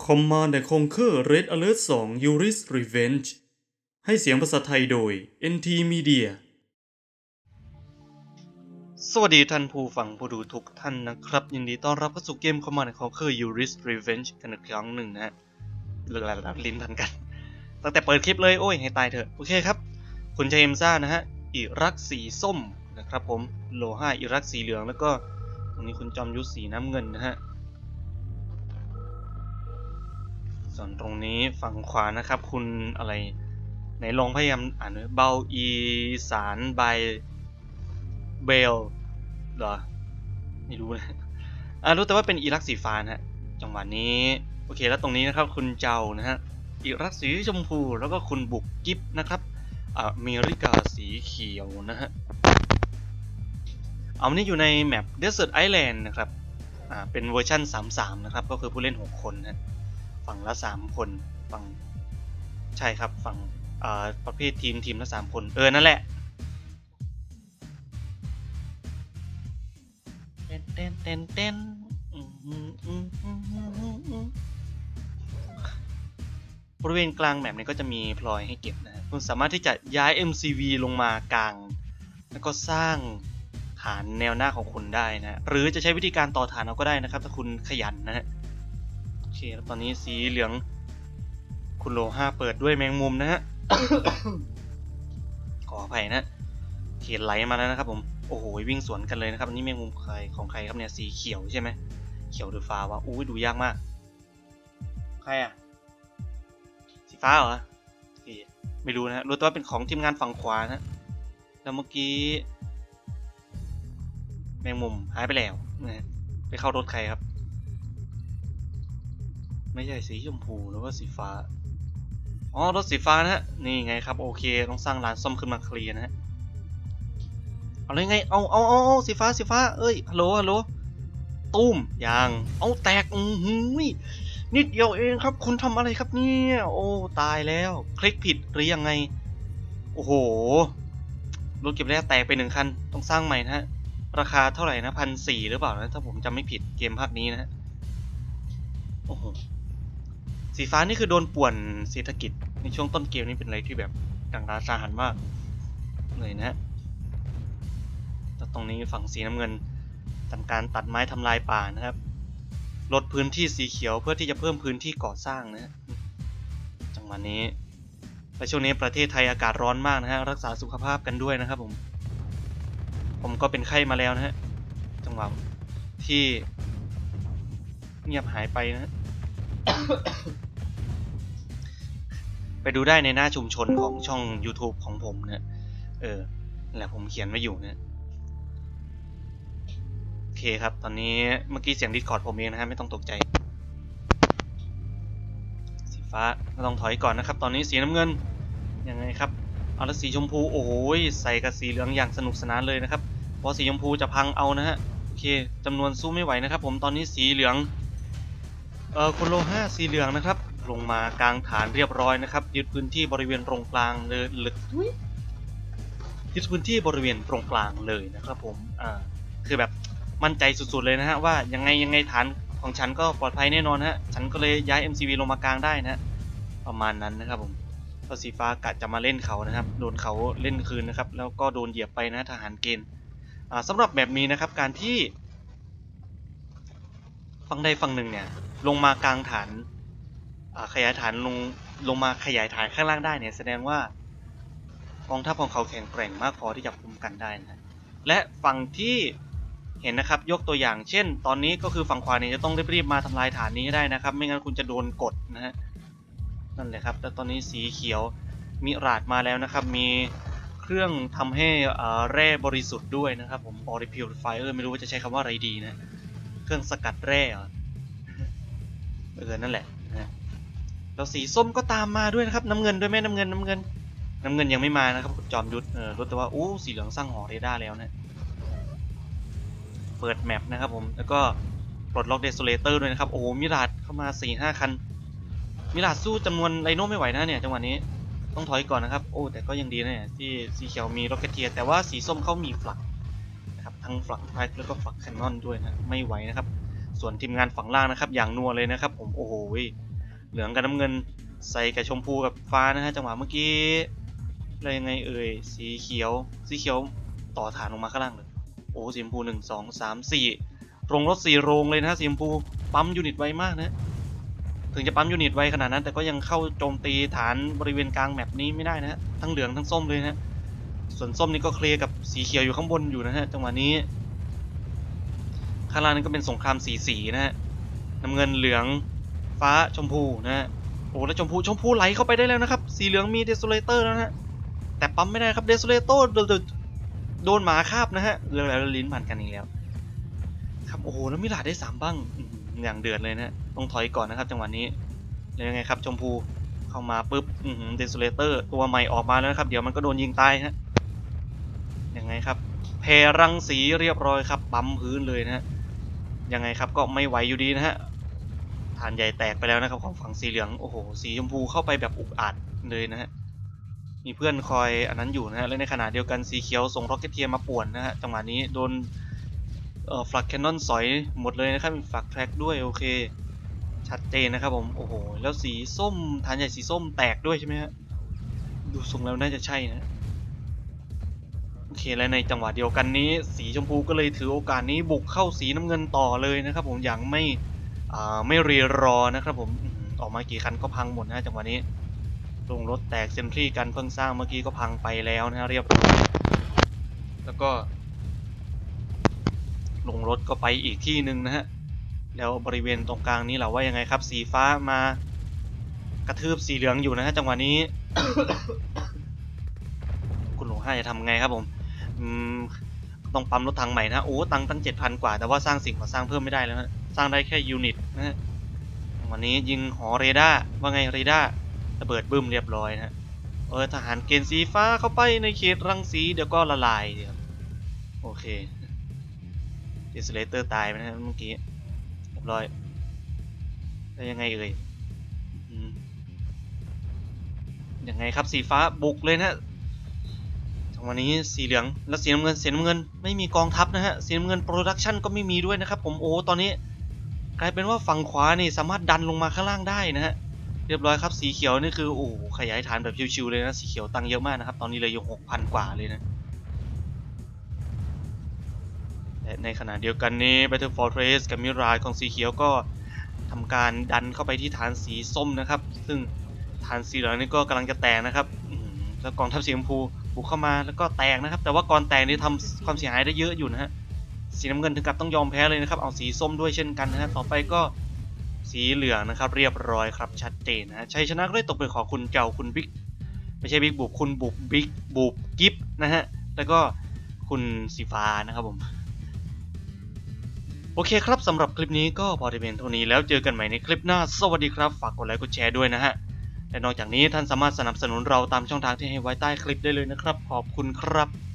Command & Conquer Red Alert 2 Yuri's Revenge ให้เสียงภาษาไทยโดย NT Media สวัสดีท่านผู้ฟังผู้ดูทุกท่านนะครับยินดีต้อนรับเข้าสู่เกม Command & Conquer Yuri's Revenge กันอีกครั้งหนึ่งนะฮะลิ้นพันกันตั้งแต่เปิดคลิปเลยโอ้ยให้ตายเถอะโอเคครับคุณเจมซ่านะฮะอิรักสีส้มนะครับผมโลห้าอิรักสีเหลืองแล้วก็ตรงนี้คุณจอมยุทธสีน้ำเงินนะฮะส่วนตรงนี้ฝั่งขวานะครับคุณอะไรไหนลองพยายามอ่านเบาอีสานใบเบลเหรอไม่รู้นะรู้แต่ว่าเป็นอิรักสีฟ้านะฮะจังหวะนี้โอเคแล้วตรงนี้นะครับคุณเจ้านะฮะอิรักสีชมพูแล้วก็คุณบุกกิฟนะครับอเมริกาสีเขียวนะฮะเอานี้อยู่ในแมป Desert Island นะครับเป็นเวอร์ชัน33นะครับก็คือผู้เล่น6คนนะฝั่งละ3คนฝั่งใช่ครับฝั่งประเภททีมละ3คนนั่นแหละเต้นบริเวณกลางแมปนี้ก็จะมีพลอยให้เก็บนะคุณสามารถที่จะย้าย MCV ลงมากลางแล้วก็สร้างฐานแนวหน้าของคุณได้นะหรือจะใช้วิธีการต่อฐานเอาก็ได้นะครับถ้าคุณขยันนะฮะโอเคแล้วตอนนี้สีเหลืองคุณโลห้าเปิดด้วยแมงมุมนะฮะ ขออภัยนะเขียนไหลมาแล้วนะครับผมโอ้โหวิ่งสวนกันเลยนะครับอันนี้แมงมุมใครของใครครับเนี่ยสีเขียวใช่ไหมเขียวหรือฟ้าวะอู้ดูยากมากใครอะสีฟ้าเหรอไม่รู้นะรู้แต่ว่าเป็นของทีมงานฝั่งขวานะแล้วเมื่อกี้แมงมุมหายไปแล้วนะไปเข้ารถใครครับไม่ใช่สีชมพูหรือว่าสีฟ้ารถสีฟ้านะฮะนี่ไงครับโอเคต้องสร้างร้านซ่อมขึ้นมาเคลียร์นะฮะเอาเลยไงเอาสีฟ้าเอ้ยฮัลโหลตุ้มยังเอาแตกนิดเดียวเองครับคุณทำอะไรครับเนี่ยโอ้ตายแล้วคลิกผิดหรือยังไงโอ้โหรถเก็บแรกแตกไป1 คันต้องสร้างใหม่นะฮะราคาเท่าไหร่นะ1,400หรือเปล่านะถ้าผมจำไม่ผิดเกมภาคนี้นะฮะโอ้โหสีฟ้านี่คือโดนป่วนเศรษฐกิจในช่วงต้นเกมนี่เป็นอะไรที่แบบดังราชาหันมากเลยนะฮะตรงนี้ฝั่งสีน้ำเงินทำการตัดไม้ทำลายป่านะครับลดพื้นที่สีเขียวเพื่อที่จะเพิ่มพื้นที่ก่อสร้างนะฮะจังหวะนี้ในช่วงนี้ประเทศไทยอากาศร้อนมากนะฮะรักษาสุขภาพกันด้วยนะครับผมก็เป็นไข้มาแล้วนะฮะจังหวะที่เงียบหายไปนะ ไปดูได้ในหน้าชุมชนของช่อง YouTube ของผมนะนั่นแหละผมเขียนไว้อยู่นะโอเคครับตอนนี้เมื่อกี้เสียง Discord ผมเองนะฮะไม่ต้องตกใจสีฟ้าก็ต้องถอยก่อนนะครับตอนนี้สีน้ำเงินยังไงครับเอาแล้วสีชมพูโอ้โหใส่กับสีเหลืองอย่างสนุกสนานเลยนะครับเพราะสีชมพูจะพังเอานะฮะโอเคจำนวนสู้ไม่ไหวนะครับผมตอนนี้สีเหลืองคุณโลห้าสีเหลืองนะครับลงมากลางฐานเรียบร้อยนะครับยึดพื้นที่บริเวณตรงกลางเลยยึดพื้นที่บริเวณตรงกลางเลยนะครับผมคือแบบมั่นใจสุดๆเลยนะฮะว่ายังไงฐานของฉันก็ปลอดภัยแน่นอนฮะฉันก็เลยย้าย MCV ลงมากลางได้นะประมาณนั้นนะครับผมพอสีฟ้ากะจะมาเล่นเขานะครับโดนเขาเล่นคืนนะครับแล้วก็โดนเหยียบไปนะทหารเกณฑ์สำหรับแบบนี้นะครับการที่ฝั่งใดฝั่งหนึ่งเนี่ยลงมากลางฐานขยายฐานลงมาขยายฐานข้างล่างได้เนี่ยแสดงว่ากองทัพของเขาแข็งแกร่งมากพอที่จะคุมกันได้นะและฝั่งที่เห็นนะครับยกตัวอย่างเช่นตอนนี้ก็คือฝั่งขวาเนี่ยจะต้องรีบมาทำลายฐานนี้ให้ได้นะครับไม่งั้นคุณจะโดนกดนะฮะนั่นแหละครับแต่ตอนนี้สีเขียวมิราดมาแล้วนะครับมีเครื่องทำให้แร่บริสุทธิ์ด้วยนะครับผม Ore Purifier ไม่รู้ว่าจะใช้คำว่าอะไรดีนะเครื่องสกัดแร่นั่นแหละนะแล้วสีส้มก็ตามมาด้วยนะครับน้ำเงินด้วยไหมน้ำเงินยังไม่มานะครับจอมยุทธรู้แต่ว่าสีเหลืองสร้างหอเรดาร์แล้วนะเปิดแมปนะครับผมแล้วก็ปลดล็อกเดโซเลเตอร์ด้วยนะครับโอ้มิราดเข้ามา 4-5 คันมิราดสู้จำนวนไรโน่ไม่ไหวนะเนี่ยจังหวะนี้ต้องถอยก่อนนะครับแต่ก็ยังดีนะเนี่ยที่สีเขียวมีร็อกเก็ตเทียร์แต่ว่าสีส้มเขามีฟลักนะครับทั้งฟลักไพร์แล้วก็ฟลักแคนนอนด้วยนะไม่ไหวนะครับส่วนทีมงานฝั่งล่างนะครับอย่างนัวเลยนะครับผมโอ้โหเหลืองกับน้ำเงินใส่กับชมพูกับฟ้านะฮะจังหวะเมื่อกี้อะไรยังไงเอ่ยสีเขียวต่อฐานลงมาข้างล่างเลยโอ้สีชมพู1 2 3 4โรงรถ4โรงเลยนะสีชมพูปั๊มยูนิตไวมากนะถึงจะปั๊มยูนิตไวขนาดนั้นแต่ก็ยังเข้าโจมตีฐานบริเวณกลางแมปนี้ไม่ได้นะฮะทั้งเหลืองทั้งส้มเลยนะส่วนส้มนี่ก็เคลียร์กับสีเขียวอยู่ข้างบนอยู่นะฮะจังหวะนี้ข้างล่างนี่ก็เป็นสงครามสีนะฮะน้ำเงินเหลืองฟ้าชมพูนะฮะโอ้แล้วชมพูไหลเข้าไปได้แล้วนะครับสีเหลืองมีเดสโซเลเตอร์แล้วนะแต่ปั๊มไม่ได้ครับเดสโซเลเตอร์โดนหมาคาบนะฮะเรื่องแล้วลิ้นผ่านกันอีกแล้วครับโอ้โหแล้วมิลาดได้3บ้างอย่างเดือดเลยนะต้องถอยก่อนนะครับจังหวะนี้แล้วยังไงครับชมพูเข้ามาปุ๊บเดสโซเลเตอร์ตัวใหม่ออกมาแล้วนะครับเดี๋ยวมันก็โดนยิงตายฮะยังไงครับแพรังสีเรียบร้อยครับปั๊มพื้นเลยนะฮะยังไงครับก็ไม่ไหวอยู่ดีนะฮะฐานใหญ่แตกไปแล้วนะครับของฝั่งสีเหลืองโอ้โหสีชมพูเข้าไปแบบอุกอาจเลยนะฮะมีเพื่อนคอยอันนั้นอยู่นะฮะและในขณะเดียวกันสีเขียวส่งร็อกเก็ตเทียร์มาป่วนนะฮะจังหวะนี้โดนฟลักแคนนอนสอยหมดเลยนะครับมีฟลักแทร็กด้วยโอเคชัดเจนนะครับผมโอ้โหแล้วสีส้มฐานใหญ่สีส้มแตกด้วยใช่ไหมฮะดูทรงแล้วน่าจะใช่นะโอเคและในจังหวะเดียวกันนี้สีชมพูก็เลยถือโอกาสนี้บุกเข้าสีน้ำเงินต่อเลยนะครับผมอย่างไม่รีรอนะครับผมออกมากี่คันก็พังหมดนะจังหวะนี้ลงรถแตกเซนทรีกันเพิ่งสร้างเมื่อกี้ก็พังไปแล้วนะเรียบร้อยแล้วก็ลงรถก็ไปอีกที่หนึ่งนะฮะแล้วบริเวณตรงกลางนี้เราว่ายังไงครับสีฟ้ามากระทืบสีเหลืองอยู่นะฮะจังหวะนี้ คุณหลวงห้าจะทำไงครับผมต้องปั๊มรถถังใหม่นะโอ้ตังค์ตั้ง 7,000 กว่าแต่ว่าสร้างสิ่งก่อสร้างเพิ่มไม่ได้แล้วนะสร้างได้แค่ยูนิตนะฮะวันนี้ยิงหอเรดาร์ว่าไงเรดาร์ระเบิดบึ้มเรียบร้อยนะทหารเกณฑ์สีฟ้าเข้าไปในเขตรังสีเดี๋ยวก็ละลายเดี๋ยวโอเคเดสเลเตอร์ตายไปนะเมื่อกี้เรียบร้อยแล้วยังไงเอ่ยยังไงครับสีฟ้าบุกเลยนะวันนี้สีเหลืองแล้วสีน้ำเงินไม่มีกองทัพนะฮะสีน้ำเงินโปรดักชันก็ไม่มีด้วยนะครับผมโอ้ตอนนี้กลายเป็นว่าฝั่งขวานี่สามารถดันลงมาข้างล่างได้นะฮะเรียบร้อยครับสีเขียวนี่คือโอ้ขยายฐานแบบชิวๆเลยนะสีเขียวตังเยอะมากนะครับตอนนี้เลยอยู่ 6,000 กว่าเลยนะและในขณะเดียวกันนี้ Battle Fortress กับมิราจของสีเขียวก็ทำการดันเข้าไปที่ฐานสีส้มนะครับซึ่งฐานสีเหลืองนี่ก็กำลังจะแตกนะครับแล้วกองทัพสีชมพูบุกเข้ามาแล้วก็แตกนะครับแต่ว่าก่อนแตกนี่ทำความเสียหายได้เยอะอยู่นะฮะสีน้ำเงินถึงกับต้องยอมแพ้เลยนะครับเอาสีส้มด้วยเช่นกันนะฮะต่อไปก็สีเหลืองนะครับเรียบร้อยครับชัดเจนนะชัยชนะก็ได้ตกเป็นของคุณเจ้าคุณบิ๊กไม่ใช่บิ๊กบุบคุณบุบบิ๊กบุบกิฟนะฮะแล้วก็คุณสีฟ้านะครับผมโอเคครับสำหรับคลิปนี้ก็พอจะเป็นเท่านี้แล้วเจอกันใหม่ในคลิปหน้าสวัสดีครับฝากกดไลค์กดแชร์ด้วยนะฮะและนอกจากนี้ท่านสามารถสนับสนุนเราตามช่องทางที่ให้ไว้ใต้คลิปได้เลยนะครับขอบคุณครับ